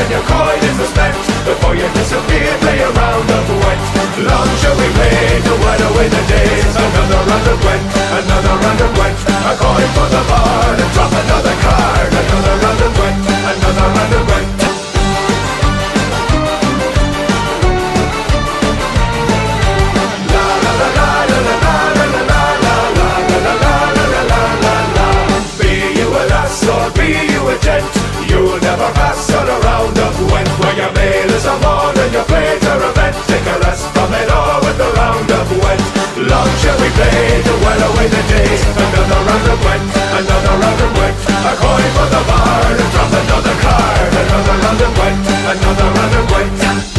and your coin is spent. Before you disappear, play a round of wet. Long shall we play to while away the days. Another round of wet, another round of wet. A coin for the bar, and drop another card. Another round of wet, another round of wet. You'll never pass on a round of wet. Where your mail is a morn and your plate are a bet. Take a rest from it all with a round of wet. Long shall we play to while away the days. Another round of wet, another round of wet. A coin for the bar and drop another card. Another round of wet, another round of wet.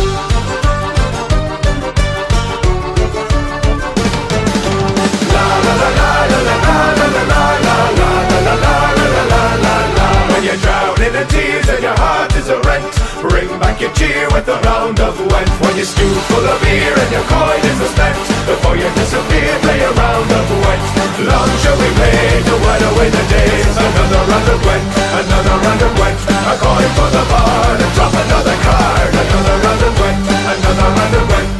La la la la la la la la la la la la la la la la. When you're drowning in tears and your heart is a rent, bring back your cheer with a round of wet. When you're stewed full of beer and your coin is spent, before you disappear, play a round of wet. Long shall we play to while away the days. Another round of wet, another round of wet. A coin for the bar and drop another card. Another round of wet, another round of wet.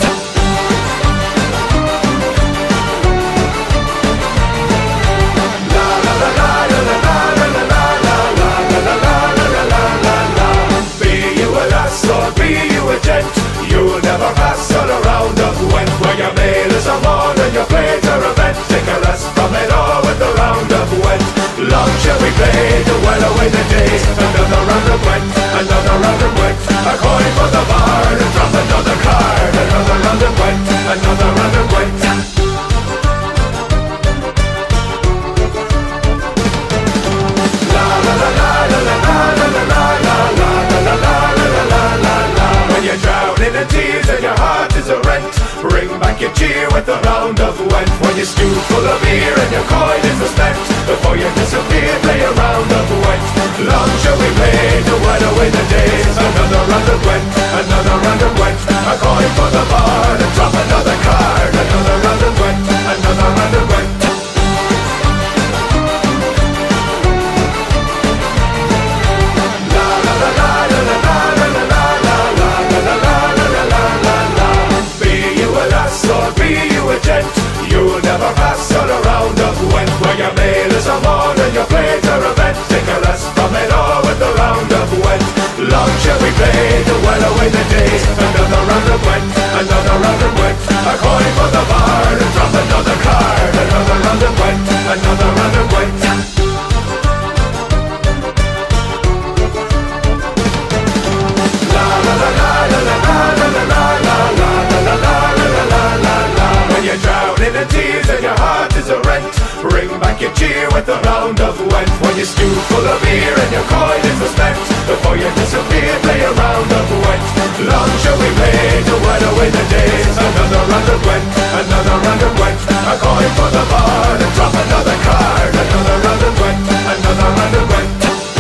You'll never pass on a round of wet. Where your mail is a morn and your plate are a bet. Take a rest from it all with a round of wet. Long shall we play to while away the days. Another round of wet, another round of wet. A coin for the bar and drop another card. Another round of wet, another round of wet. La la la la la la la la la la la la la la la. When you're drowning in tears and your heart is a rent, bring back your cheer with a round of wet. When you're stewed full of beer and your coin is spent, before you disappear, play a round of wet. Long shall we play to while away the days. Another round of wet, another round of wet. A coin for the bar and drop another card. Another round of wet, another round of wet. You'll never pass on a round of wet. Where your mail is a morn and your plate are a bet. Take a rest from it all with a round of wet. Long shall we play to while away the days. Another round of wet, another round of wet. A coin for the bar and drop another card. Another round of wet, another round of wet. La la la la la la la la la la la la la la. When you're drowning in tears and your heart is a rent, bring back your cheer with a round of wet. When you're stewed full of beer and your coin is spent, before you disappear, play a round of wet. Long shall we play to while away the days. Another round of wet, another round of wet. A coin for the bar and drop another card. Another round of wet, another round of wet.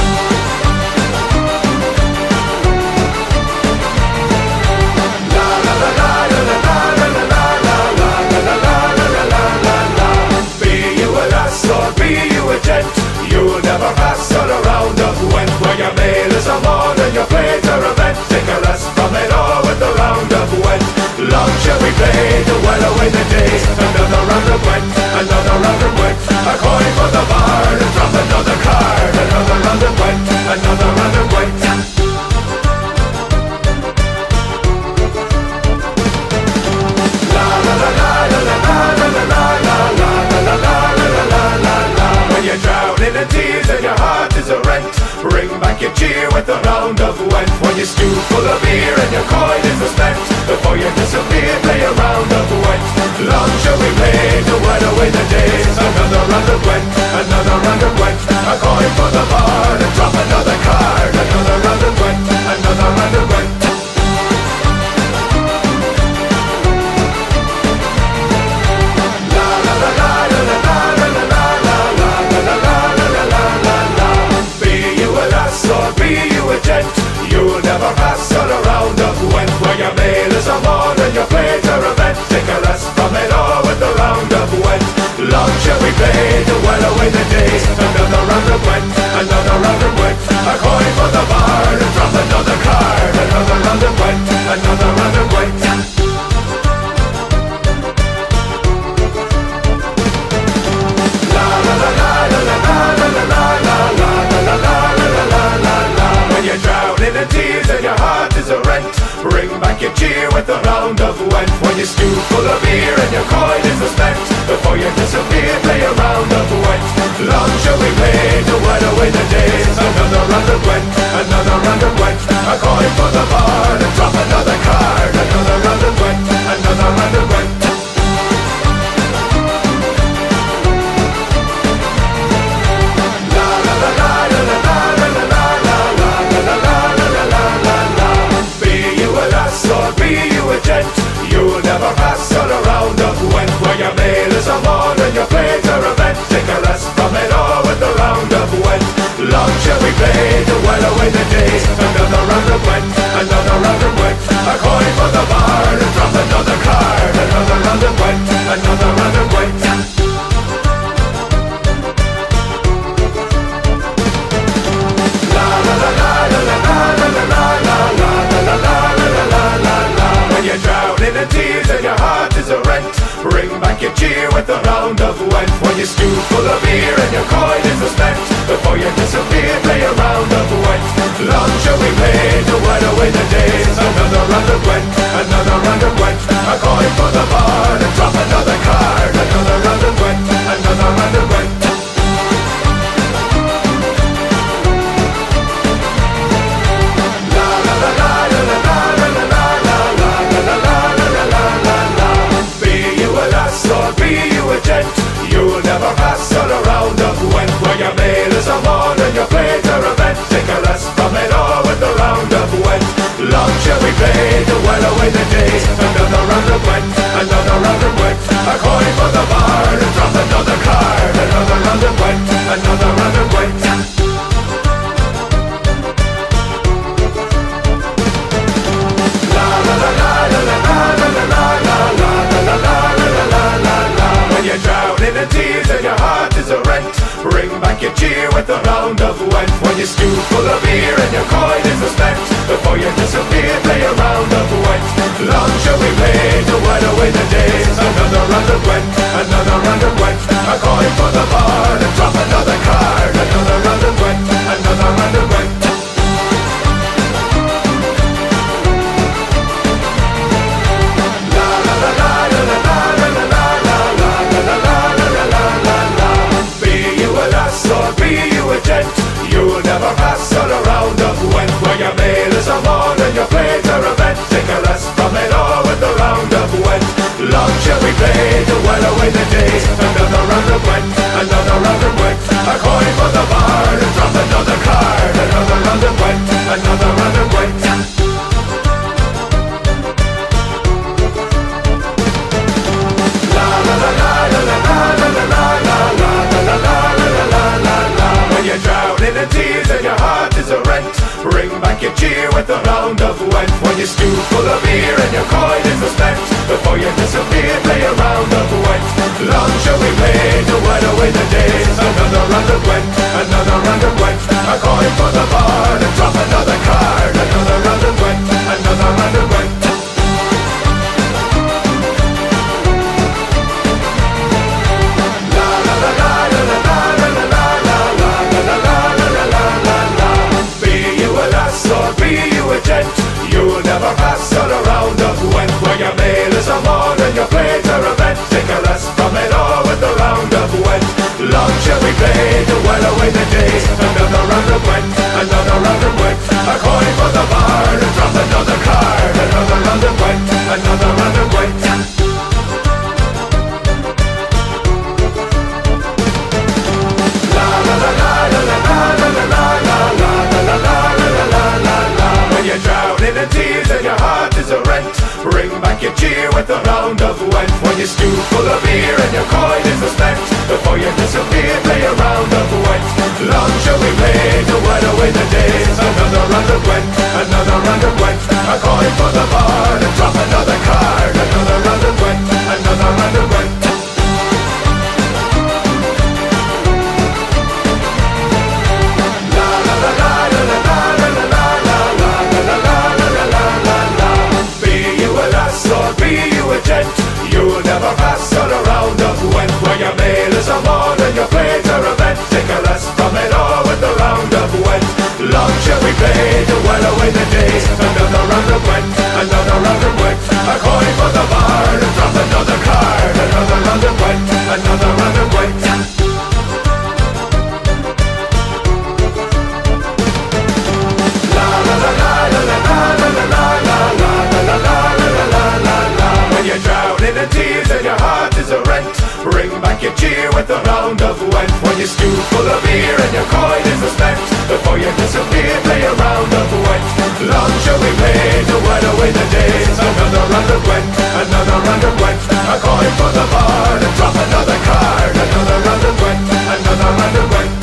You'll never pass on a round of wet. Where your mail is a morn and your plate are a bet. Take a rest from it all with a round of wet. Long shall we play to while away the days. Another round of wet, another round of wet. A coin for the bar and drop another card. Another round of wet, another round of wet. La la la la la la la la la la la la la la. When you're drowning in tears and your heart is a rent, bring back your cheer with a round of wet. When you're stewed full of beer and your coin is spent, before you disappear, play a round of wet. Long shall we play to while away the days. Another round of wet, another round of wet. A coin for the bar and drop another card. Another round of wet, another round of wet. You'll never pass on a round of wet. Where your mail is a morn and your plate are a bet. Take a rest from it all with a round of wet. Long shall we play to while away the days. Another round of wet, another round of wet. A coin for the bar and drop another card. drowning in tears and your heart is a rent, bring back your cheer with a round of wet. When your stew full of beer and your coin is spent, before you disappear, play a round of wet. Long shall we play to while away the days. Another round of wet, another round of wet. A coin for the bar and drop another card. Another round of wet, another round of wet. You'll never pass on a round of wet. Where your mail is a morn and your plays are a vent. Take a rest from it all with a round of wet. Long shall we play to while away the days. Another round of wet, another round of wet. A coin for the bar and drop another card. Another round of wet, another round of wet. La la la la la la la la la la la la la la la la. When you're drowning in tears and your heart is a rent, bring back your cheer with a round of wet. When your stew full of beer and your coin is spent, before you disappear, play a round of wet. Long shall we play to while away the days. Another round of wet, another round of wet. A coin for the bar and drop another card. Another round of wet, another round of wet. You'll never pass on a round of wet. Where your mail is a morn and your plays are a vent. Take a rest from it all with a round of wet. Long shall we play to while away the days. Another round of wet, another round of wet. A coin for the bar and drop another card. Another round of wet, another round of wet. La la la la la la la la la la la la la la la. When you're drowning in tears and your heart is a rent, bring back your cheer with a round of wet. When your stew full of beer and your coin is spent, before you disappear, play a round of wet. Long shall we play to while away the days. Another round of wet, another round of wet. A coin for the bar and drop another card. Another round of wet, another round of wet. You'll never pass on a round of wet. Where your mail is a morn and your plays are a vent. Take a rest from it all with a round of wet. Long shall we play to while away the days. Another round of wet, another round of wet. A coin for the bar and drop another card. Another round of wet, another round of wet. La la la la la la la la la la la la la la. When you're drowning in tears and your heart is a rent, bring back your cheer with a round of wet. When your stew full of beer and your coin is spent, before you disappear, play a round of wet. Long shall we play to while away the days. Another round of wet, another round of wet. A coin for the bar and drop another card. Another round of wet, another round of wet. You'll never pass on a round of wet. Where your mail is a morn and your plays are a vent. Take a rest from it all with a round of wet. Long shall we play to while away the days. Another round of wet, another round of wet. A coin for the bar and drop another card. Another round of wet, another round of wet. La la la la la la la la la la la la la la. When you're drowning in tears and your heart is a rent, bring back your cheer with a round of wet. When your stew full of beer and your coin is spent, before you disappear, play a round of wet. Long shall we play to while away the days. Another round of wet, another round of wet. A coin for the bar and drop another card. Another round of wet, another round of wet. You'll never pass on a round of wet. your stew full of beer and your coin is spent. Before you disappear, play a round of wet. Long shall we play to while away the days. Another round of wet, another round of wet. A coin for the bar and drop another card. Another round of wet, another round of wet.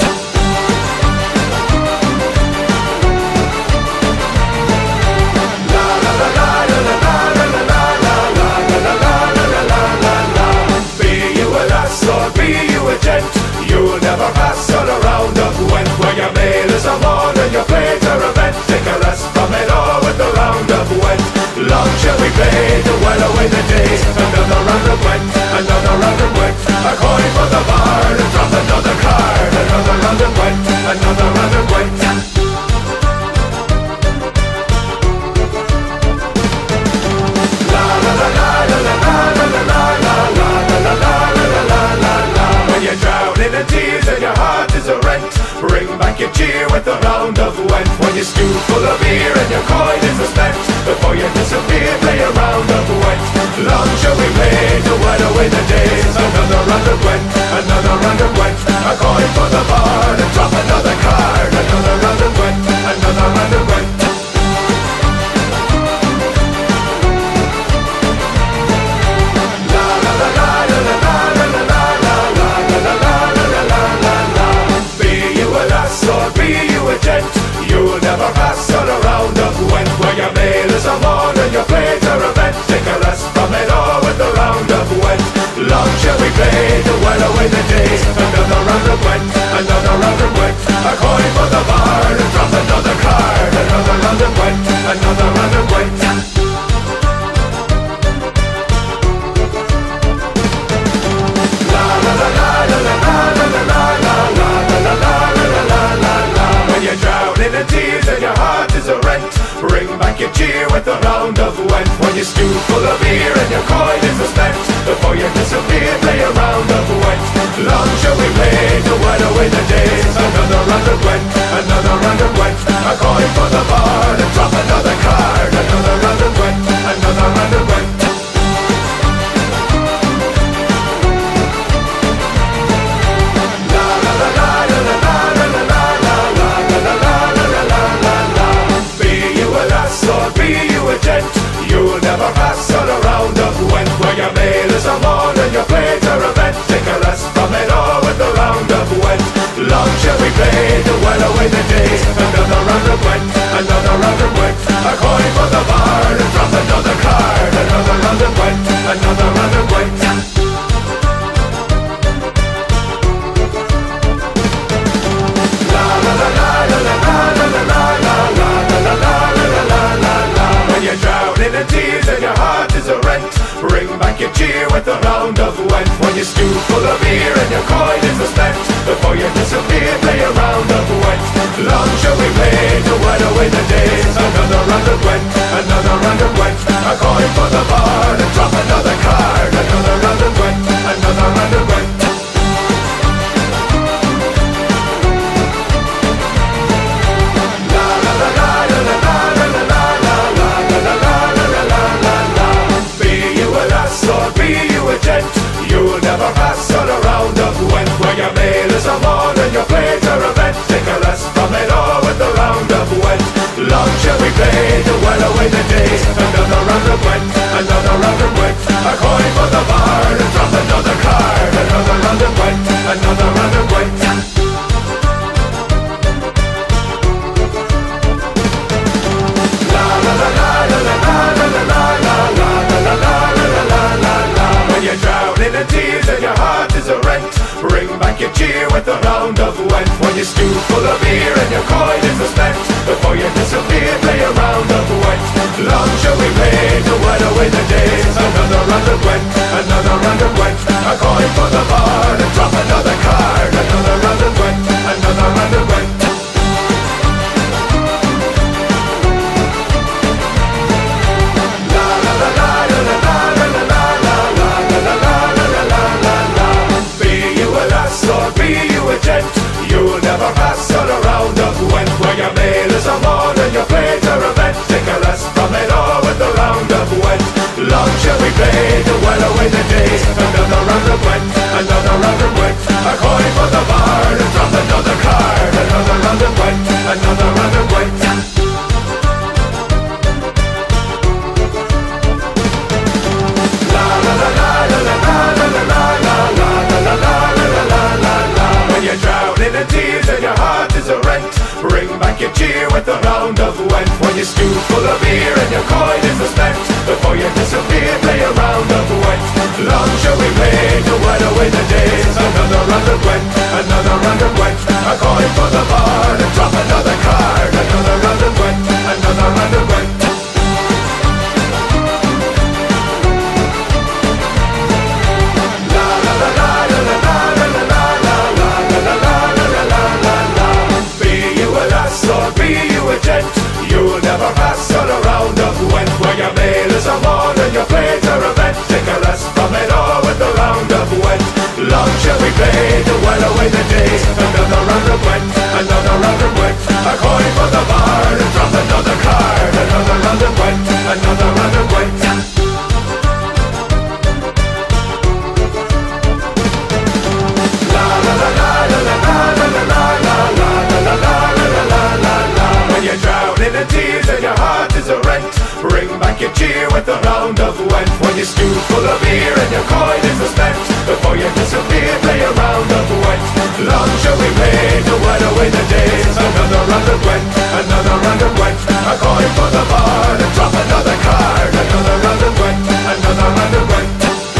You'll never pass on a round of went. Where your mail is a more than your play to event. Take a rest from it all with the round of went. Long shall we play to while away the days. Another round of went, another round of went. A coin for the bar and drop another card. Another round of went, another round of went. La la la la la la la la la la la la la la la la. When you're drowning in tears and your heart is a rent, bring back your cheer with a round of went. When your stew full of beer and your coin is spent, before you disappear, play a round of went. Long shall we play to while away the days. Another round of went, another round of went. A coin for the bar and drop another card. Another round of went, another round of went. You'll never pass on a round of went. Where your mail is a more than your play to event. Take a rest from it all with the round of went. Long shall we play to while away the days. Another round of went, another round of went. A coin for the bar and drop another card. Another round of went, another round of went. La la la la la la la la la la la la la la la la. When you're drowning in tears and your heart is a rent, bring back your cheer with a round of went. When your stew full of beer and your coin is spent, before you disappear, play a round of went. Long shall we play to while away the days. Another round of went, another round of went. A coin for the bar and drop another card. Another round of went, another round of went. You'll never pass on a round of went. Where your mail is a more than your play to event. Take a rest from it all with the round of went. Long shall we play to while away the days. Another round of went, another round of went. A coin for the bar and drop another card. Another round of went, another round of went. La la la la la la la la la la la la la la la. When you're drowning in tears and your heart is a rent, bring back your cheer with a round of went. When your stew full of beer and your coin is spent, before you disappear, play a round of went. Long shall we play to while away the days. Another round of went, another round of went. A coin for the bar and drop another card. Another round of went, another round of went. You'll never pass on a round of went. Where your mail is a more than your play to event. Take a rest from it all with the round of went. Long shall we play to while away the days. Another round of went, another round of went. A coin for the bar and drop another card. Another round of went, another round of went. La la la la la la la la la la la la la la. When you're drowning in tears and your heart is a rent, bring back your cheer with a round of went. When your stew full of beer and your coin is spent, before you disappear, play a round of went. Long shall we play to while away the days. Another round of went, another round of went. A coin for the bar and drop another card. Another round of went, another round of went. You'll never pass on a round of went. Where your mail is a more than your play to event. Take a rest from it all with the round of went. Long shall we play to while away the days. Another round of went, with a round of wet. When your stew full of beer and your coin is spent, before you disappear, play a round of wet. Long shall we play to while away the days. Another round of wet, another round of wet. A coin for the bar and drop another card. Another round of wet, another round of wet. You'll never pass on a round of wet. Where your mail is a morn and your plates are a vet. Take a rest from it all with a round of wet. Long shall we play to while away the days. Another round of wet, another round of wet. A coin for the bar and drop another card. Another round of wet, another round of wet. La la la la la la la la la la la la la la la la. When you're drowning in tears and your heart is a rent, bring back your cheer with a round of wet. When your stew full of beer and your coin is spent, before you disappear, play a round of wet. Long shall we play to while away the days. Another round of wet, another round of wet. A coin for the bar and drop another card. Another round of wet, another round of wet.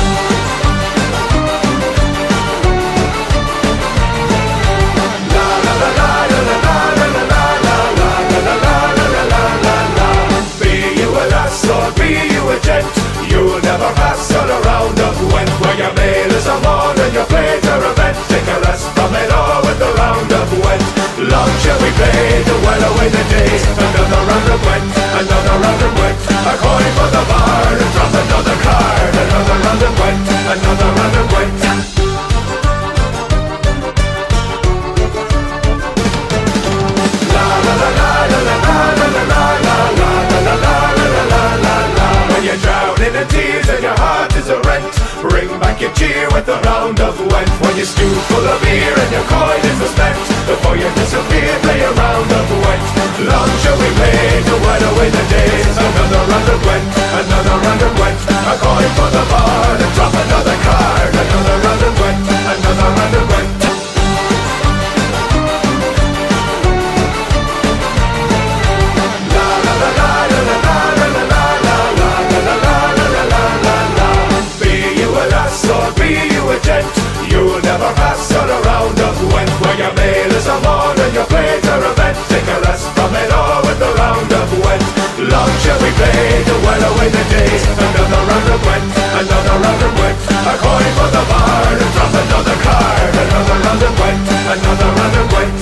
You'll never pass on a round of wet. Where your mail is a morn and your plates are a vet. Take a rest from it all with a round of wet. Long shall we play to while away the days. Another round of wet, another round of wet. A coin for the bar and drop another card. Another round of wet, another round of wet. La la la la la la la la la la la la la la la. When you're drowning in tears and your heart is a rent, bring back your cheer with a round of wet. When your stew full of beer and your coin is spent, before you disappear, play a round of wet. Long shall we play to while away the days. Another round of wet, another round of wet. A coin for the bar and drop another card. Another round of wet, another round of wet. You'll never pass on a round of wet. Where your mail is a morn and your plates are a vet. Take a rest from it all with a round of wet. Long shall we play to while away the days. Another round of wet, another round of wet. A coin for the bar and drop another card. Another round of wet, another round of wet.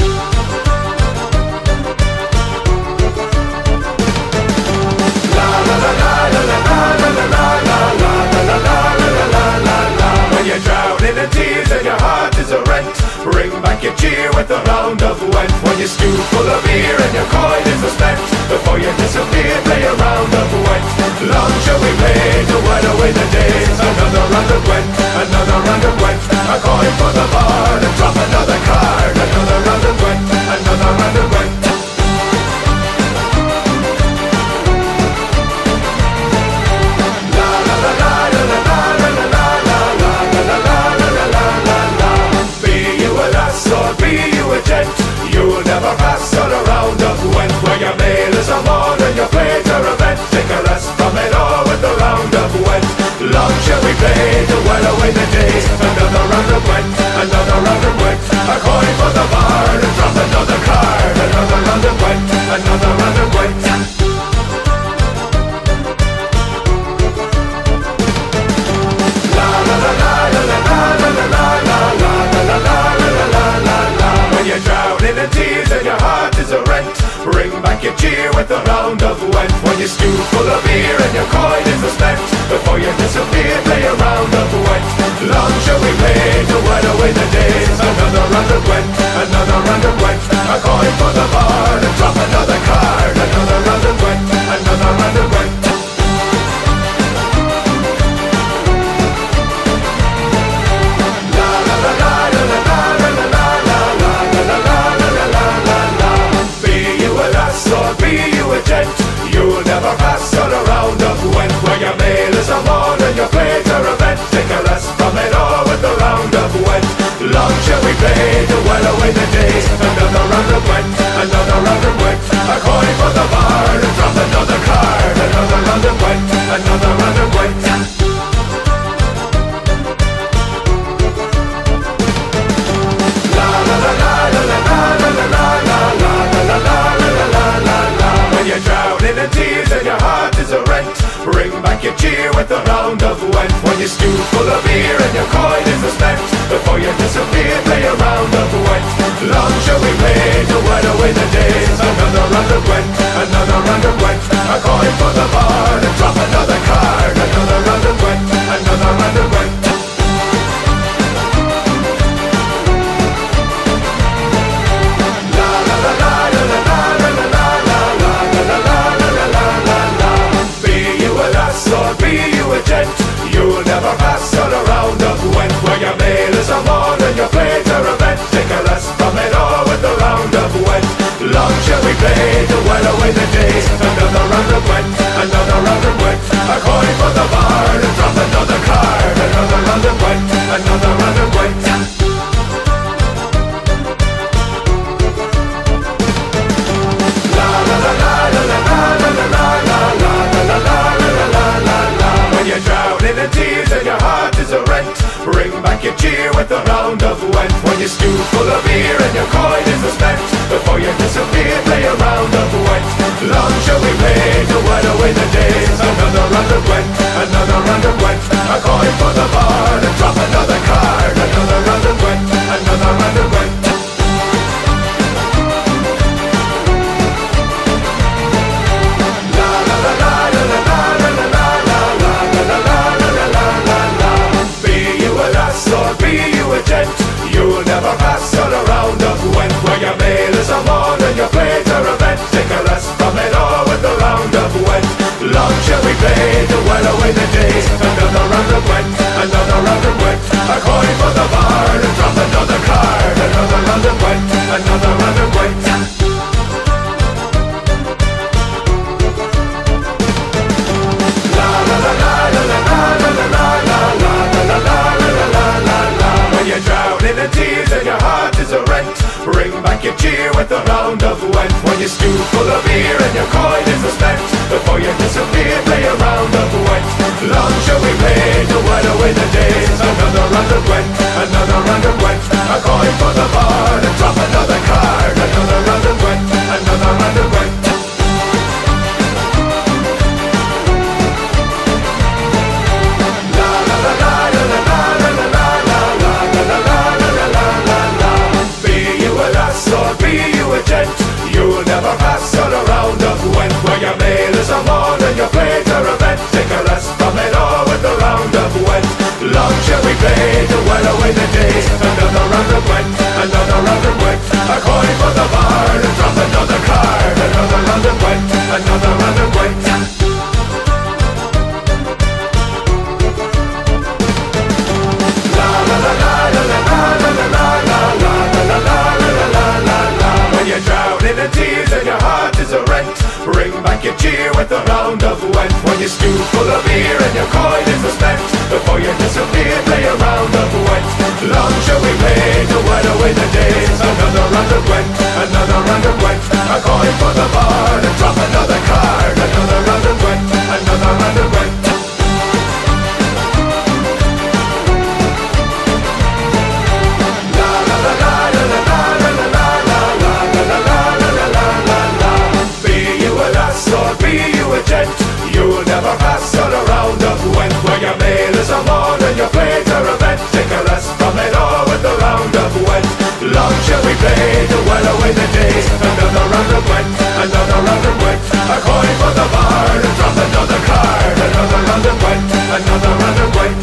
La la la la la la la la la la la la la la la. When you're drowning in tears and your heart is a rent, bring back your cheer with a round of wet. When your stew full of beer and your coin is spent, before you disappear, play a round of wet. Long shall we play to while away the days. Another round of wet, another round of wet. A coin for the bar and drop another card. Another round of wet, another round of wet. You'll never pass on a round of wet. Where your mail is a morn and your plates are a vet. Take a rest from it all with a round of wet. Long shall we play to while away the days. Another round of wet, another round of wet. A coin for the bar and drop another card. Another round of wet, another round of wet. La la la la la la la la la la la la la la. When you're drowning in tears and your heart is a rent, bring back your cheer with a round of wet. When your stew full of beer and your coin is spent, before you disappear, play a round of wet. Long shall we play to while away the days. Another round of wet, another round of wet. A coin for the bar and drop another card. Another round of wet, another round of wet. You'll never pass on a round of wet. Where your mail is a morn and your plates are a vet. Take a rest from it all with a round of wet. Long shall we play to while away the days. Another round of wet, another round of wet. A round of Went. When your stew's full of beer and your coin is spent, before you disappear, play a round of Went. Long shall we play to while away the days. Another round of Went, another round of Went. A coin for the bar, and drop another card. Another round of Went, another round of Went. You'll never pass on a round of Went. Where your mail is a more than your plate or event. Take a rest from it all with the round of Went. Long shall we play to while away the days. Another round of Went, another round of Went. A coin for the bar and drop another card. Another round of Went, another round of Went. La la la la la la la la la la la la la la la la. When you're drowning in tears and your heart is a rent, bring back your cheer with a round of Went. When your stew's full of beer and your coin is spent, before you disappear, play a round of Went. Long shall we play to while away the days. Another round of Went, another round of Went. A coin for the bar and drop another card. Another round of Went, another round of Went. You'll never pass on a round of Went. Where your mail is a more than your plate or event. Take a rest from it all with the round of Went. Long shall we play to while away the days. Another round of Went, another round of Went. A coin for the bar and drop another card. Another round of Went, another round of Went. La la la la la la la la la la la la la la la. When you're drowning in tears and your heart is a rent, bring back your cheer with a round of Went. When your stew's full of beer and your coin is spent, before you disappear, play a round of Went. Long shall we play to while away the days. Another round of Went, another round of Went. A coin for the bar and drop another card. Another round of Went, another round of Went. You'll never pass on a round of Went. Where your mail is a more than your plate or event. Take a rest from it all with the round of Went. Long shall we play to while away the days. Another round of Went, another round of Went. A coin for the bar and drop another card. Another round of Went, another round of Went. La la la la la la la la la la la la la la. When you're drowning in tears and your heart is a rent, bring back your cheer with a round of Went. When your stew's full of beer and your coin is spent, before you disappear, play a round of Went. Long shall we play to while away the days. Another round of Went, another round of Went. A coin for the bar and drop another card. Another round of Went, another round of Went. You'll never pass on a round of Went. Where your mail is a more than your plate or event. Take a rest from it all with the round of Went. Long shall we play to while away the days. Another round of Went, another round of Went. A coin for the bar and drop another card. Another round of Went, another round of Went.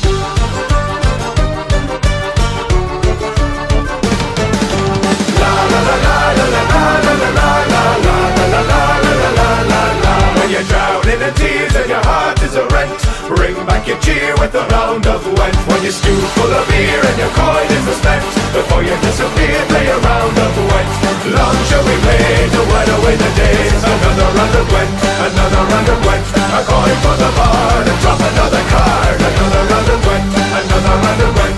La la la la la la la la la la la la la la. When you're drowning in tears and your heart is a rent, bring back your cheer with a round of Went. When your stew's full of beer and your coin is spent, before you disappear, play a round of Went. Long shall we play to while away the days. Another round of Went, another round of Went. A coin for the bar and drop another card. Another round of Went, another round of Went.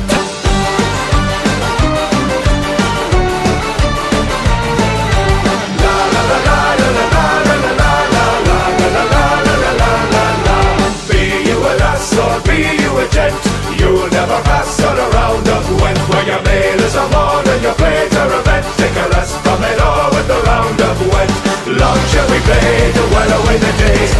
You'll never pass on a round of Went. Where your mail is a more than your plate or event. Take a rest from it all with the round of Went. Long shall we play to while away the days.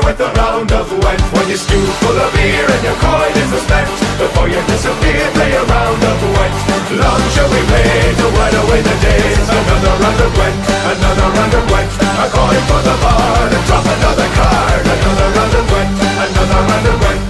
with a round of wet. When your stew full of beer and your coin is spent, before you disappear, play a round of wet. Long shall we play to while away the days. Another round of wet, another round of wet. A coin for the bar, and drop another card. Another round of wet, another round of wet.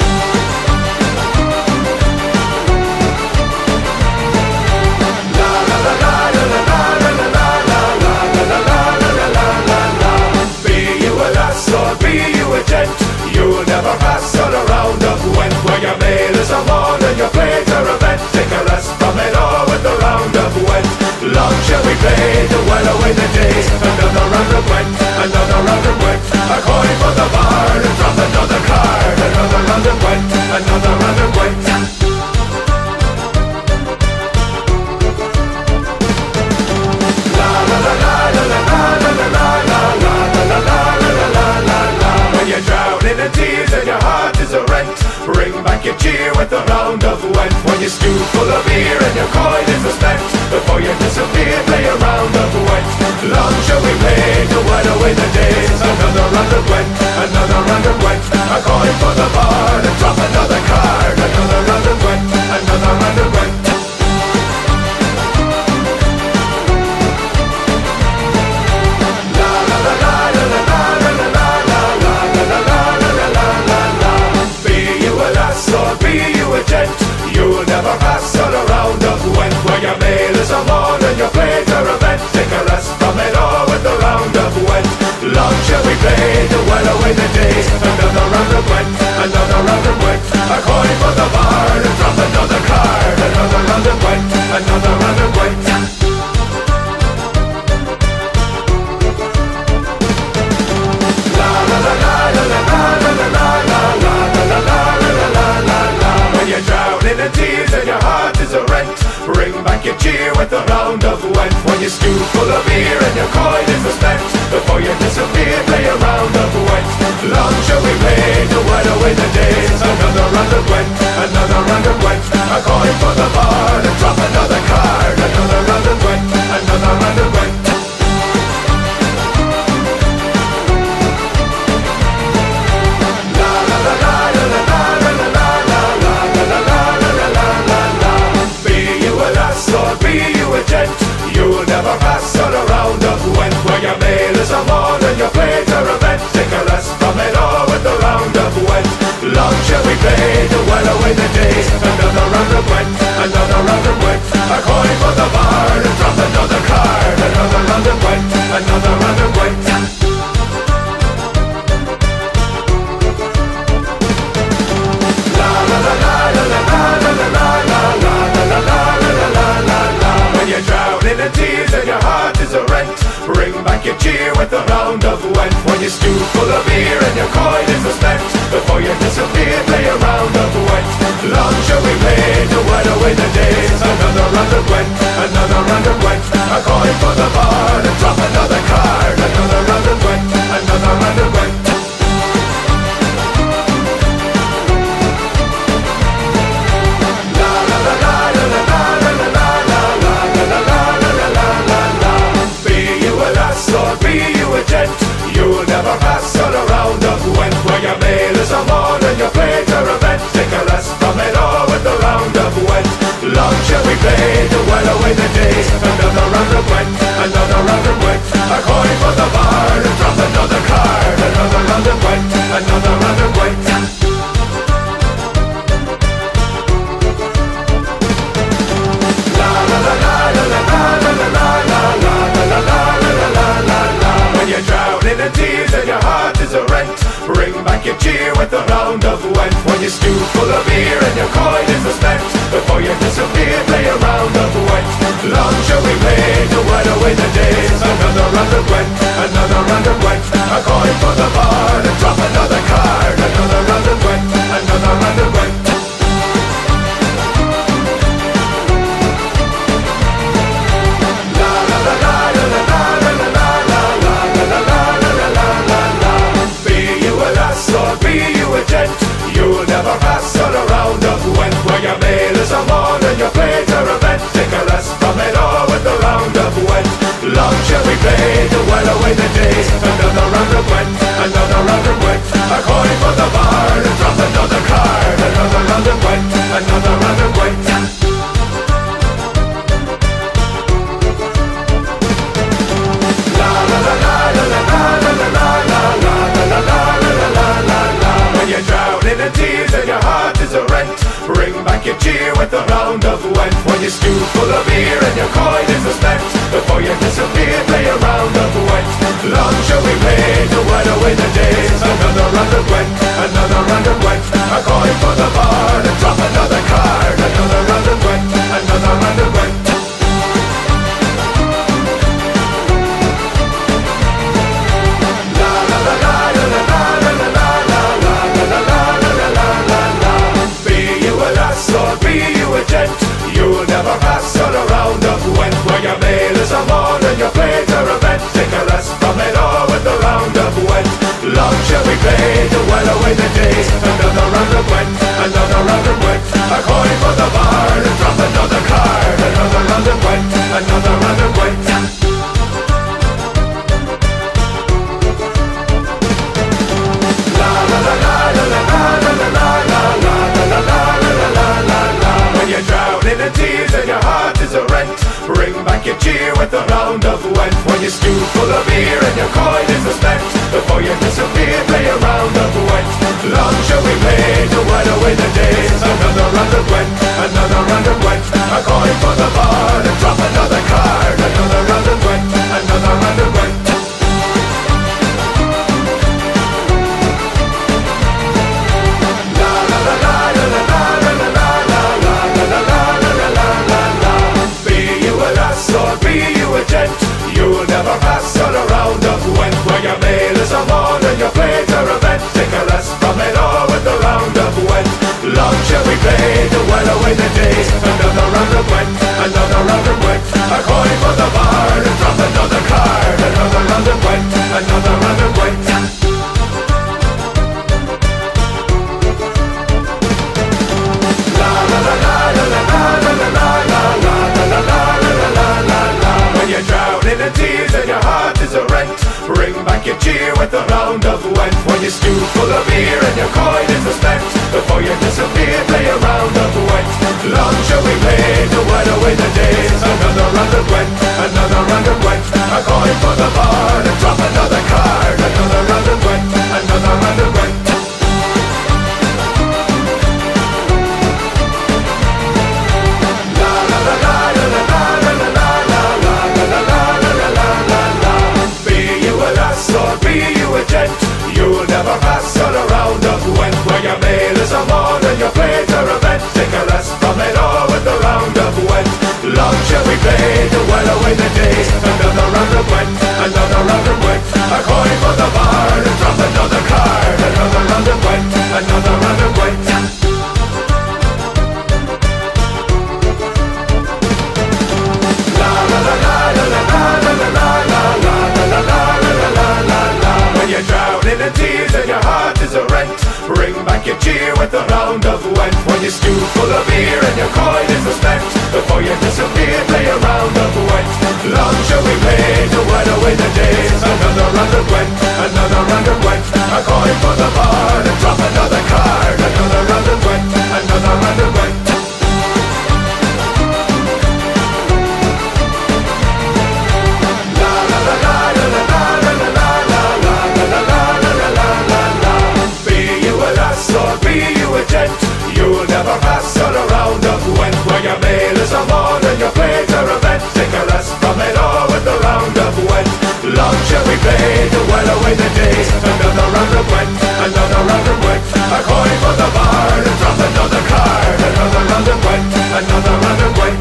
You'll never pass on a round of wet. Where your mail is a more than your plate or event. Take a rest from it all with a round of wet. Long shall we play to while away the days. Another round of wet, another round of wet. A coin for the bar and drop another card. Another round of wet, another round of wet. La la la la la la la la la la la la la la la la. When you're drowning in tears and your heart is a rent, bring back your cheer with a round of wet. When your stew full of beer and your coin is spent, before you disappear, play a round of wet. Long shall we play to while away the days. Another round of wet, another round of wet. A coin for the bar and drop another card. Another round of wet, another round of wet. You'll never pass on a round of wet. Where your mail is a more than your plate or event. Take a rest from it all with a round of wet. Long shall we play to while away the days. Another round of wet, another round of wet. A coin for the bar and drop another card. Another round of wet, another round of wet. La la la la la la la la la la la la la la la. When you're drowning in tears and your heart is a rent, bring back your cheer with a round of wet. When your stew full of beer and your coin is spent, before you disappear, play a round of wet. Long shall we play to while away the days. Another round of wet, another round of wet. A coin for the bar and drop another card. Another round of wet, another round of wet. You'll never pass on a round of wet. Where your mail is a more than your plate or event. Take a rest from it all with a round of wet. Long shall we play to while away the days. Another round of wet, another round of wet. A coin for the bar and drop another card. Another round of wet, another round of wet. La la la la la la la la la la la la la la la. When you're drowning in tears and your heart is a rent, bring back your cheer with a round of wet. When your stew full of beer and your coin is spent, before you disappear, play a round of wet. Long shall we play to while away the days. Another round of wet, another round of wet. A coin for the bar and drop another card. Another round of wet, another round of wet. You'll never pass on a round of wet. Where your mail is a more than your plate or event. Take a rest from it all with a round of wet. Long shall we play to while away the days. Another round of wet, another round of wet. A coin for the bar and drop another card. Another round of wet, another round of wet. La la la la la la la la la la la la la la. When you're drowning in tears and your heart is a rent, bring back your cheer with a round of wet. When your stew full of beer and your coin is spent, before you disappear, play a round of wet. Long shall we play to while away the days. Another round of wet, another round of wet. A coin for the bar and drop another card. Another round of wet, another round of wet. You'll never pass on a round of wet. Where your mail is a more than your plate or event. Take a rest from it all with a round of wet. Long shall we play to while away the days. Another round of wet, another round of back your cheer with a round of went. When you're stewed full of beer and your coin is spent, before you disappear, play a round of went. Long shall we play to while away the days. Another round of went, another round of went. A coin for the bar, and drop another card. Another round of went, another round of went. You'll never pass on a round of went. Where your mail is a morn and your plays are a vent. Take a rest from it all with a round of went. Long shall we play to while away the days. Another round of went, another round of went. A coin for the bar and drop another card. Another round of went, another round of went. You're drowning in tears and your heart is a rent. Bring back your cheer with a round of went. When you're stewed full of beer and your coin is spent, before you disappear, play a round of went. Long shall we play to while away the days. Another round of went, another round of went. A coin for the bar and drop another card. Another round of went, another round of went. You'll never pass on a round of went. Where your mail is a morn and your plays are a vent. Take a rest from it all with a round of went. Long shall we play to while away the days. Another round of went, another round of went. A coin for the bar and drop another card. Another round of went, another round of went. You're drowning in tears and your heart is a rent. Bring back your cheer with a round of went. When you're stewed full of beer and your coin is spent, before you disappear, play a round of went. Long shall we play to while away the days. Another round of went, another round of went. A coin for the bar and drop another card. Another round of went, another round of went. You'll never pass on a round of went. Where your mail is a morn and your plays are a vent. Take a rest from it all with a round of went. Long shall we play to while away the days. Another round of went, another round of went. A coin for the bar and drop another card. Another round of went, another round of went. You're drowning in tears and your heart is a rent. Bring back your cheer with a round of went. When you're stewed full of beer and your coin is spent, before you disappear, play a round of went. Long shall we play to while away the days. Another round of went, another round of went. A coin for the bar and drop another card. Another round of went, another round of went. You'll never pass on a round of went. Where your mail is a morn and your plays are a vent. Take a rest from it all with a round of went. Long shall we play to while away the days. Another round of went, another round of went. A coin for the bar and drop another card. Another round of went, another round of went.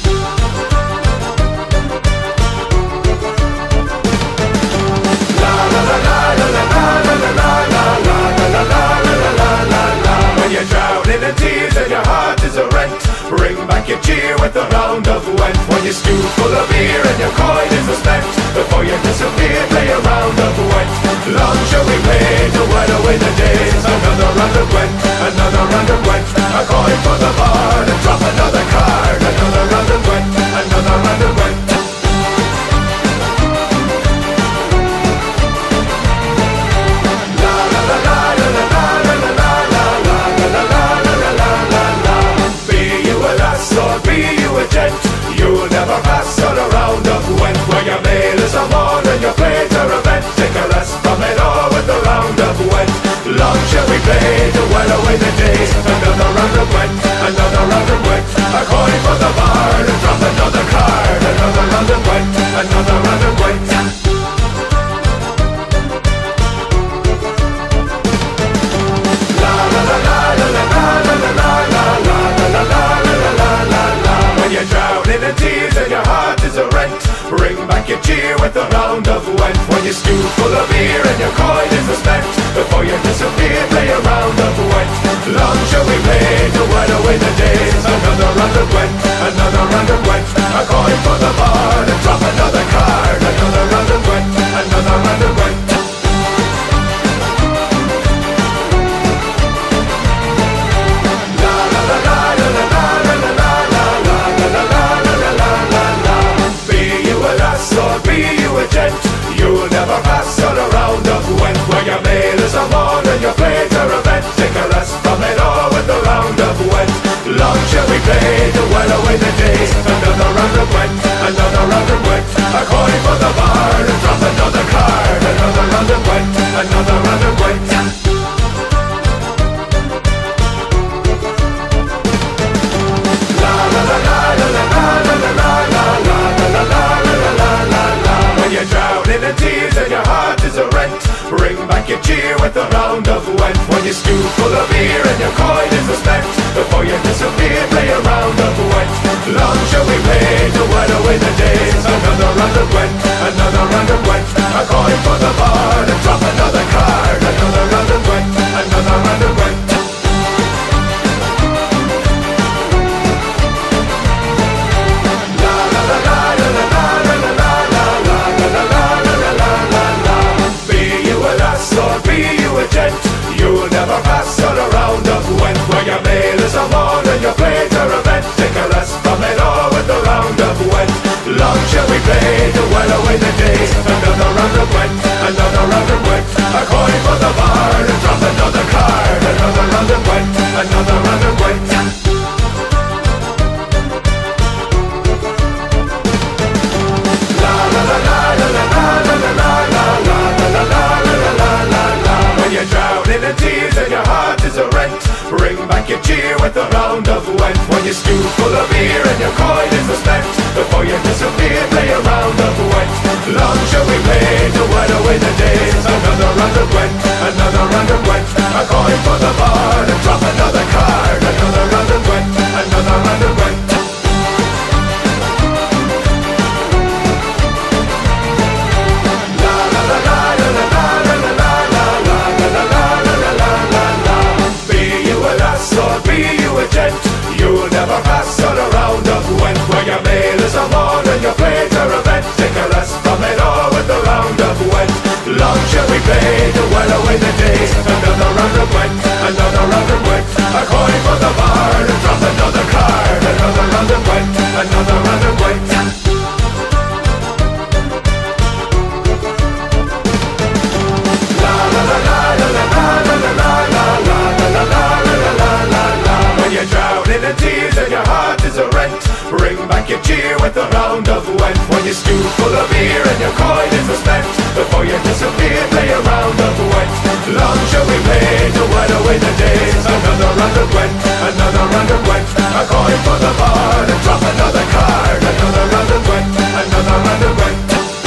You're drowning in tears and your heart is a rent. Bring back your cheer with a round of went. When you're stewed full of beer and your coin is spent, before you disappear, play a round of went. Long shall we play to while away the days. Another round of went, another round of went. A coin for the bar and drop another card. Another round of went, another round of went. You'll never pass on a round of went. Where your mail is a morn and your plays are a vent. Take a rest from it all with a another round of wet. A coin for the bard, drop another card. Another round of wet, another round of wet. La la la la la la la la la la la la la la la la. When you're drowning in tears and your heart is a rent, bring back your cheer with a round of wet. When you're stewed full of beer and your coin is spent, before you disappear, play a round of wet. Long shall we play to while away the days. Another round of wet, another round of wet. A coin for the bard, drop another card. Another round of wet, another round of wet. La la la la la la la la la la la la la la la la. Be you a lass or be you a gent, you'll never pass on a round of wet. Where your mail is a morn and your plate are a bet. Take a rest from it all with a round of wet. Long shall we play to while away the days. Another round of wet, another round of wet. A coin for the bard, drop another card. Another round of wet, another round of wet. La la la la la la la la la la la la la la la. When you're drowning in tears and your heart is a rent, bring back your cheer with a round of wet. When you're stewed full of beer and your coin is spent, before you disappear, play a round of wet. Long shall we play to while away the days. Another round of wet, another round of wet. A coin for the bard, drop another card. Another round of wet, another round of wet. La la la la la la la la la la la la la la la. Be you a lass or be you a gent, you'll never pass on a round of wet. Where your mail is a morn and your plate are a bet. Take a rest from it all with a round of wet. Long shall we play to while away the days. Another round of wet, another round of wet. A coin for the bard, drop another card. Another round of wet, another round of wet. La la la la la la la la la la la la la la la. When you're drowning in tears and your heart is a rent, bring back your cheer with a round of wet. When you're stewed full of beer and your coin is spent, before you disappear, play a round of wet. Long shall we play to while away the days. Another round of wet, another round of wet. A coin for the bard, drop another card. Another round of wet, another round of wet. La la la la la la la la la la la la la la. Be you a lass or be you a gent, you'll never pass on a round of wet. Where your mail is a morn and your plate are a bet. Take a rest from it all with a round of wet. Long shall we play to while away the days. Another round of wet, another round of wet. A coin for the bard, drop another card. Another round of wet, another round of wet. La la la la la la la la la la la la la la. When you're drowning in tears and your heart is a rent, bring back your cheer with a round of wet. When you're stewed full of beer and your coin is spent, before you disappear, play a round of wet. Long shall we play to while away the days. Another round of wet, another round of wet. A coin for the bard, drop another card. Another round of wet, another round of wet.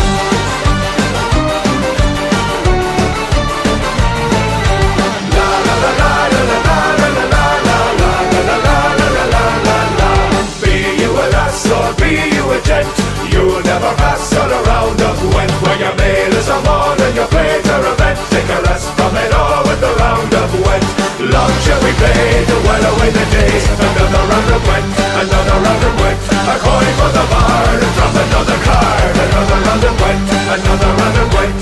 La la la la la la la la la la la la la la. Be you a lass or be you a gent, you'll never pass on a round of wet. Where your mail is a morn and your plate are a bet. Take a rest from it all with a round of wet. Long shall we play to while away the days. Another round of wet, another round of wet. A coin for the bard, drop another card. Another round of wet, another round of wet.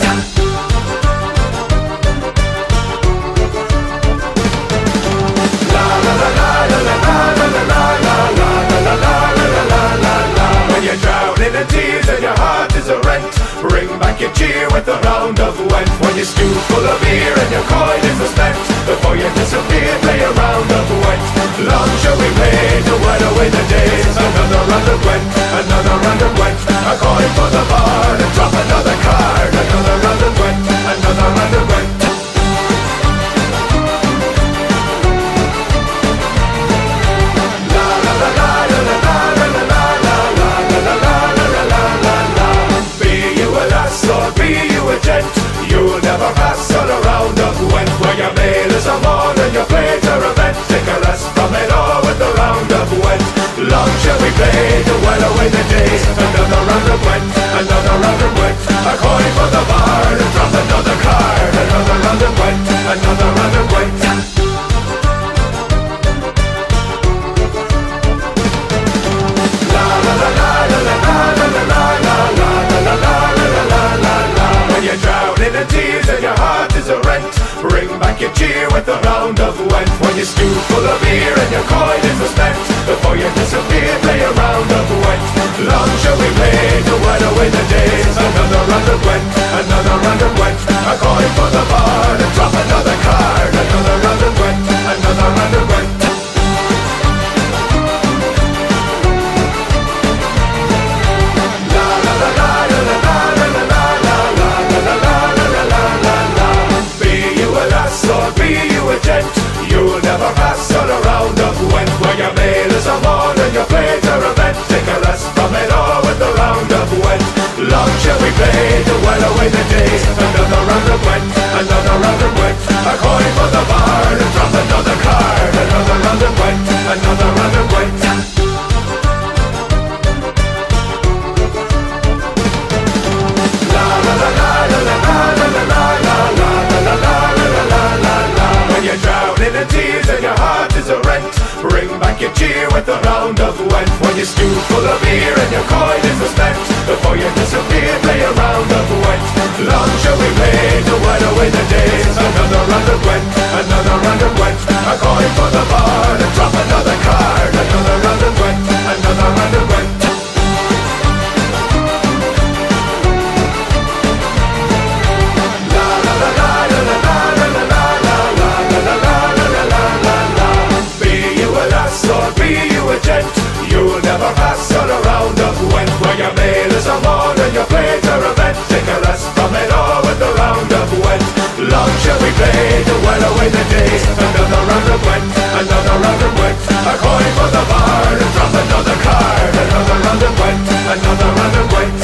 La la la la la la la la la la la la la la. When you're drowning in tears and your heart is a rent, bring back your cheer with a round of wet. When you're stewed full of beer and your coin is spent, before you disappear, play a round of wet. Long shall we play to while away the days. Another round of wet, another round of wet. A coin for the bard, drop another card. Another round of wet, another round of wet. with a round of wet. When your stew's full of beer and your coin is spent, before you disappear, play a round of wet. Long shall we play to while away the days. Another round of wet, another round of wet. A coin for the bar and drop another card. Another round of wet, another round of wet. You'll never pass on a round of wet. Where your mail is a morn and your plates are a bed. Take a rest from it all with a round of wet. Long shall we play to while away the days. Another round of wet, another round of wet. A coin for the bar and drop another card. Another round of wet, another round of wet. La la la la la la la la la la la la la la la la. When you're drowning in tears and your heart is a rent, bring back your cheer with a round of wet. When your stew's full of beer and your coin is spent, before you disappear, play a round of wet. Long shall we play to while away the days. Another round of wet, another round of wet. A coin for the bar and drop another card. Another round of wet, another round of wet. You'll never pass on a round of wet. Where your mail is a morn and your plates are a bed. Take a rest from it all with a round of wet. Long shall we play to while away the days. Another round of wet, another round of wet. A coin for the bar and drop another card. Another round of wet, another round of wet.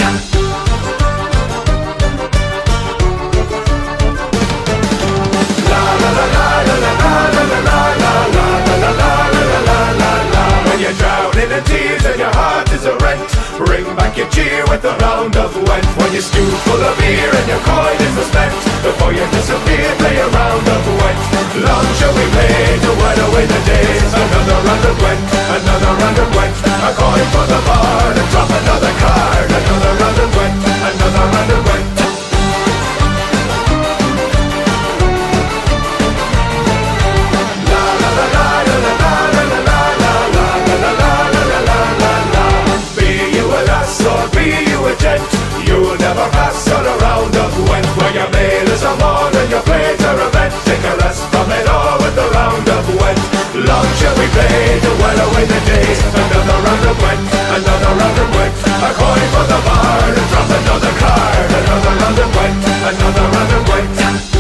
La la la la la la la la la la la la la la. When you're drowning in tears and your heart is a rent, bring back your cheer with a round of wet. When your stew's full of beer and your coin is spent, before you disappear, play a round of wet. Long shall we play to while away the days. Another round of wet, another round of wet. A coin for the bar and drop another card. Another round of wet, another round of wet. You'll never pass on a round of wet. Where your mail is a morn and your plates are a bed. Take a rest from it all with a round of wet. Long shall we play to while away the days. Another round of wet, another round of wet. A coin for the bar and drop another card. Another round of wet, another round of wet.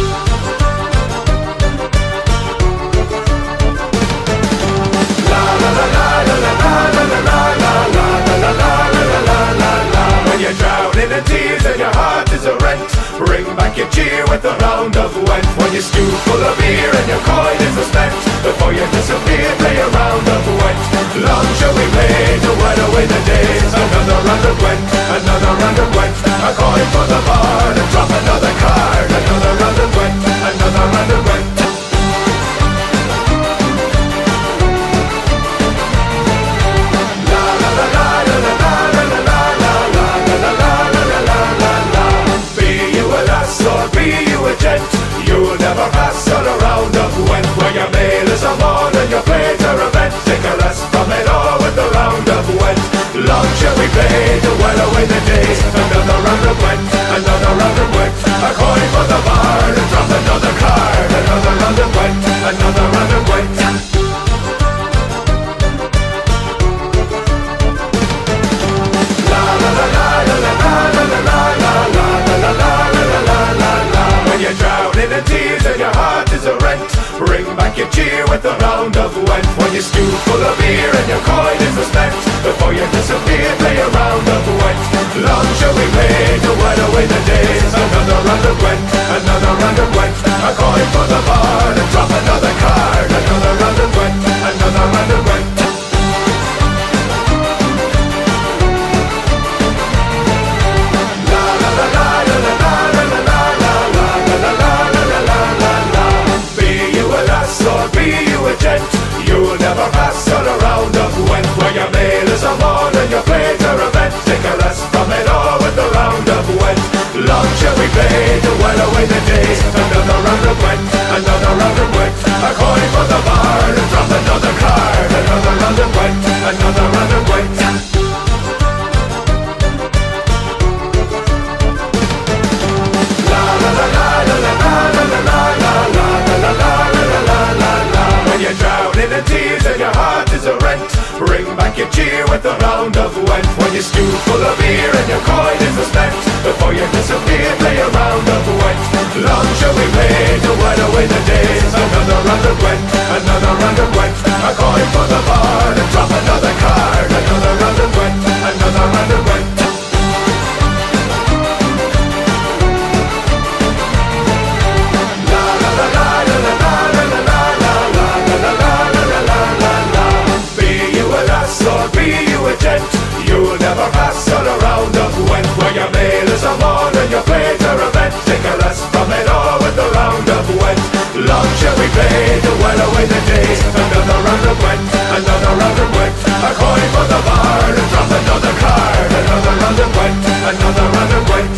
La la la la la la la la la la la la la la. When you're drowning in tears and your heart is a rent, bring back your cheer with a round of wet. When your stew's full of beer and your coin is spent, before you disappear, play a round of wet. Long shall we play to while away the days. Another round of wet, another round of wet. A coin for the bar and drop another card. Another round of wet, another round of wet. You'll never pass on a round of wet. Where your mail is a morn and your plates are a bed. Take a rest from it all with a round of wet. Long shall we play to while away the days. Another round of wet, another round of wet. A coin for the bar and drop another card. Another round of wet, another round of wet. La la la la la la la la la la la la la la. When you're drowning in tears and your heart is a rent, bring back your cheer with a round of wet. When your stew's full of beer and your coin is spent, before you disappear, play a round of wet. Long shall we play to while away the days. Another round of wet, another round of wet. A coin for the bar and drop another card. Another round of wet, another round of wet. You'll never pass on a round of wet. Where your mail is a morn and your plates are a bed. Take a rest from it all with a round of wet. Long shall we play to while away the days. Another round of wet, another round of wet. round of went. When your stew full of beer and your coin is spent, before you disappear, play a round of went. Long shall we play to while away the days. Another round of went, another round of went. A coin for the bar and drop another card. Another round of went, another round of went. You'll never pass on a round of went. Where your meal is a morn and your plate are a vent. Take a rest from it all with the round of went. Long shall we play to while away the days. Another round of went, another round of went. A coin for the bar and drop another card. Another round of went, another round of went.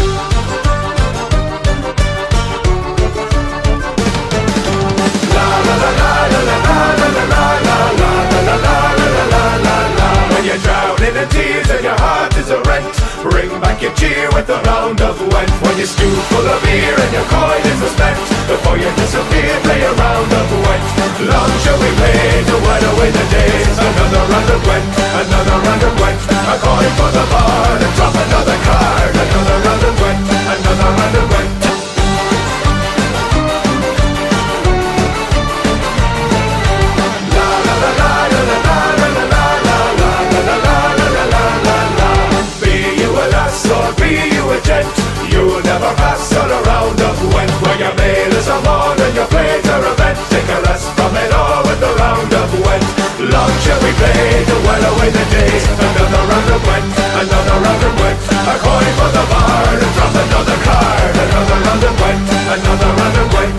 La la la la la la la la la la la la la la la la. When you're drowning in tears and your heart is a rent, bring back your cheer with a round of went. When your stew full of beer and your coin is spent, before you disappear, play a round of went. Long shall we play to while away the days. Another round of went, another round of went. A coin for the bar and drop another card. Another round of went, another round of went. You'll never pass on a round of went. Where your meal is a morn and your plate are a vent. Take a rest from it all with the round of went. Long shall we play to while away the days. Another round of went, another round of went. A coin for the bar and drop another card. Another round of went, another round of went.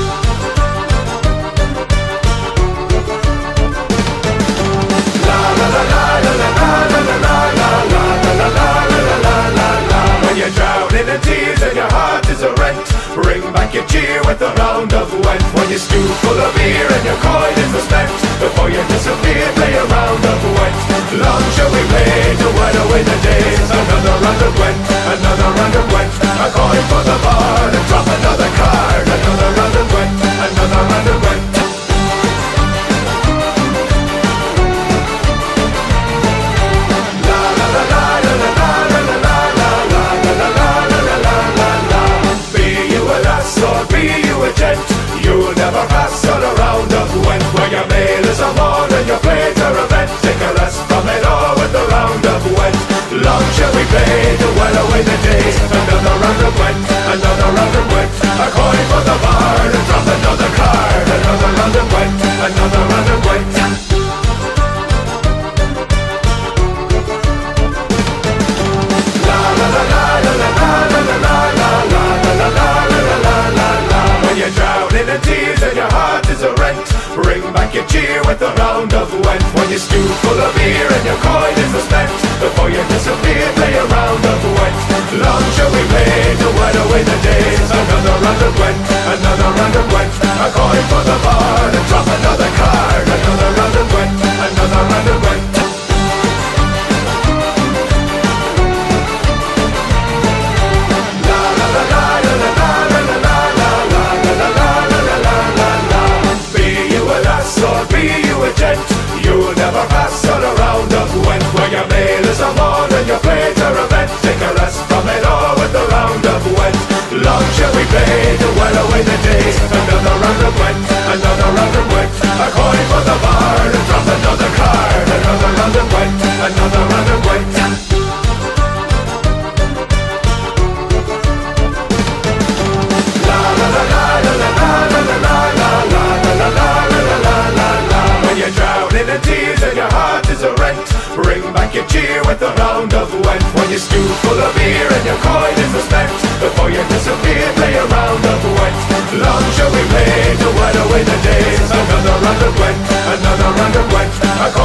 La la la la la la la la la la la la la la la. When you're drowning in tears and your heart is a rent, bring back your cheer with a round of went. When your stew full of beer and your coin is spent, before you disappear, play a round of went. Long shall we play to while away the days. Another round of went, another round of went. A coin for the bar and drop another card. Another round of went, another round of went. You'll never pass on a round of went. Where your meal is a morn and your plate are a vent. Take a rest from it all with the round of went. Long shall we play to while away the days. Another round of went, another round of went. A coin for the bar and drop another card. Another round of went, another round of went. La la la la la la la la la la la la la la. When you're drowning in tears and your heart is a rent, bring back your cheer with a round of went. When your stew full of beer and your coin is spent, before you disappear, play a round of went. Long shall we play to while away the days. Another round of went, another round of went. A coin for the bar and drop another card. Another round of went, another round of went. You'll never pass on a round of went. Where your meal is a morn and your plate are a vent. Take a rest from it all with the round of went. Long shall we play to while away the days. Another round of went, another round of went. A coin for the bar and drop another card. Another round of went, another round of went. La la la la la la la la la la la la la la. When you're drowning in tears and your heart is a rent, bring back your cheer with a round of went. When your stew full of beer and your coin is spent, before you disappear, play a round of went. Long shall we play to while away the days. Another round of went, another round of went. A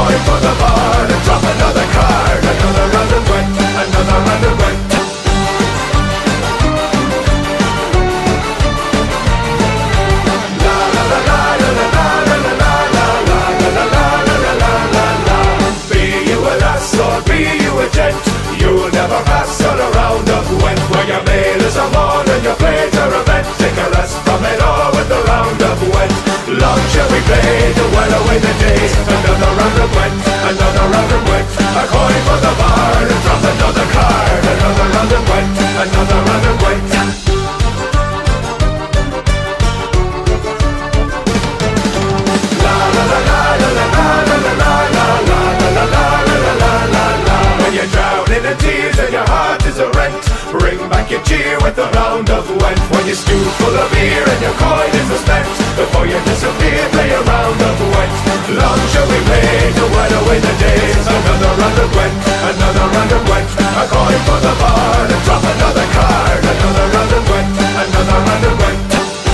your stool full of beer and your coin is spent. Before you disappear, play a round of Gwent. Long shall we play to while away the days. Another round of Gwent, another round of Gwent. A coin for the bar and drop another card. Another round of Gwent, another round of Gwent.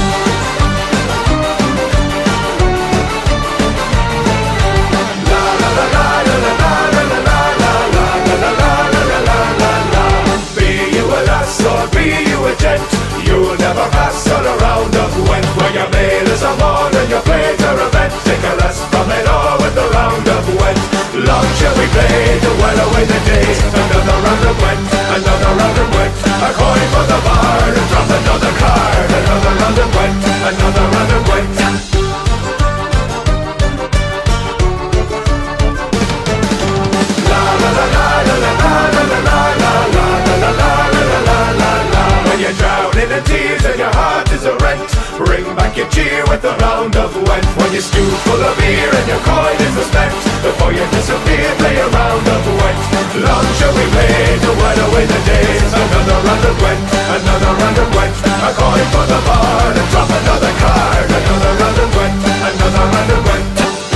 You'll never pass on a round of Gwent. Where your mail is a morn and your plays are a vent. Take a rest from it all with the round of Gwent. Long shall we play to while away the days. Another round of Gwent, another round of Gwent. A coin for the bar and drop another card. Another round of Gwent, another round of Gwent. La la la la la la la la la la la la la la la la. When you're drowning in tears and your heart is a rent, bring back your cheer with a round of Gwent. When your stool full of beer and your coin is spent, before you disappear, play a round of Gwent. Long shall we play to while away the days. Another round of Gwent, another round of Gwent. A coin for the bar and drop another card. Another round of Gwent, another round of Gwent.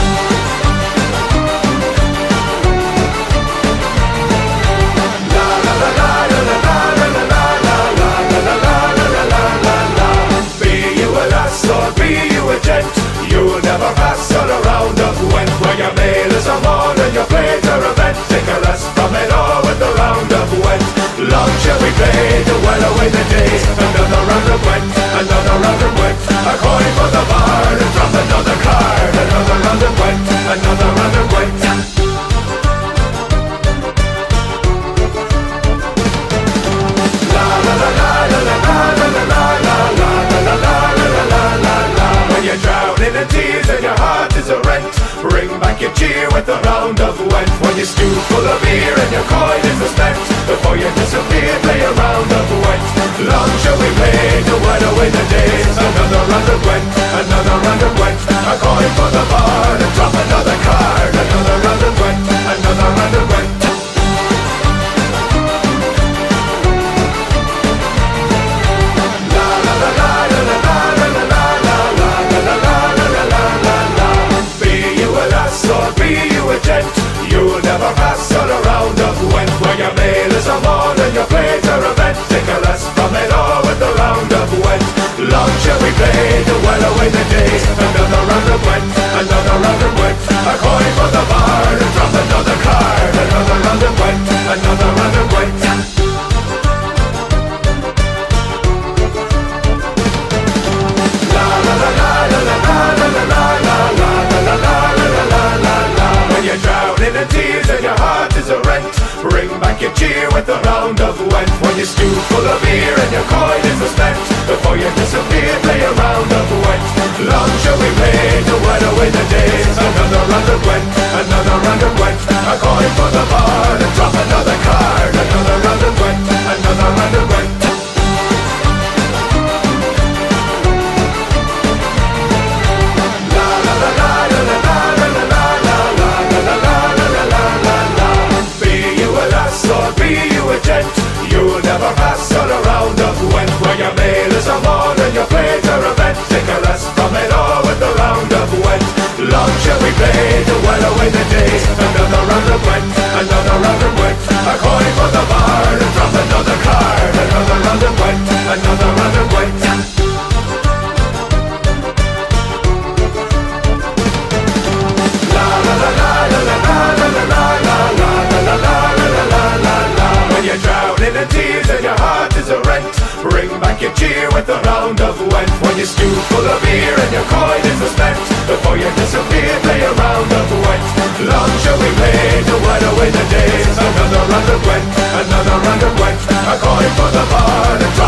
You'll never pass on a round of Gwent. Where your mail is a morn and your plays are a vent. Take a rest from it all with the round of Gwent. Long shall we play to while away the days. Another round of Gwent, another round of Gwent. A coin for the bar and drop another card. Another round of Gwent, another round of Gwent. La la la la la la la la la la la la la la la. When you're drowning in tears and your heart is a rent, bring back your cheer with a round of Gwent. When your stool full of beer and your coin is spent, before you disappear, play a round of Gwent. Long shall we play to while away the days. Another round of Gwent, another round of Gwent. A coin for the bar and drop another card. Another round of Gwent, another round of Gwent. You'll never pass on a round of Gwent. Where your mail is a morn and your plays are a vent. Take a rest from it all with the round of Gwent. Long shall we play to while away the days. Another round of Gwent, another round of Gwent. A coin for the bar and drop another card. Another round of Gwent, another round of Gwent. La la la la la la la la la la la la la la. When you're drowning in tears and your heart is a rent, bring back your cheer with a round of Gwent. When your stool full of beer and your coin is spent, before you disappear, play a round of Gwent. Long shall we play to while away the days. Another round of Gwent, another round of Gwent. A coin for the bar and drop another card. Another round of Gwent, another round of Gwent. You'll never pass on a round of Gwent. Where your mail is a morn and your plays are a vent. Take a rest from it all with the round of Gwent. Long shall we play to while away the days. Another round of Gwent, another round of Gwent. A coin for the bar and drop another card. Another round of Gwent, another round of Gwent. La la la la la la la la la la la la la la. When you're drowning in tears and your heart is a rent, bring back your cheer with a round of Gwent. When your stool full of beer and your coin is spent, before you disappear, play a round of Gwent. Long shall we play to while away the days. Another round of Gwent, another round of Gwent. A coin for the bar and